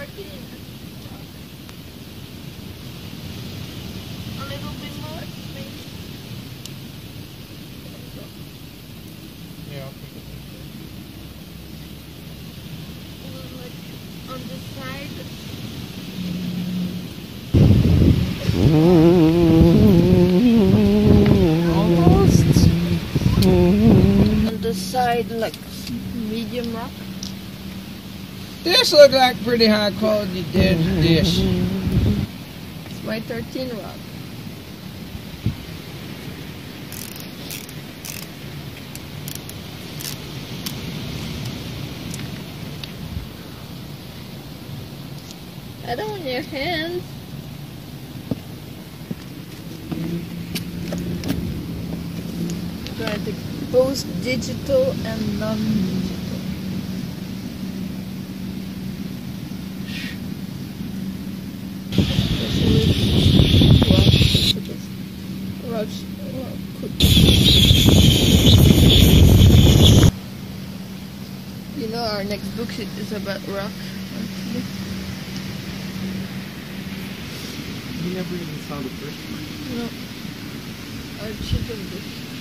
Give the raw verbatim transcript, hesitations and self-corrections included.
fourteen. A little bit more, maybe. Yeah, I'll take it. Like on the side. Almost. On the side, like medium rock. This looks like pretty high quality dead dish. It's my thirteen rock. I don't want your hands. Try to both digital and non-digital. Rocks. You know, our next book is about rock. You never even saw the first one. No. I cheated this.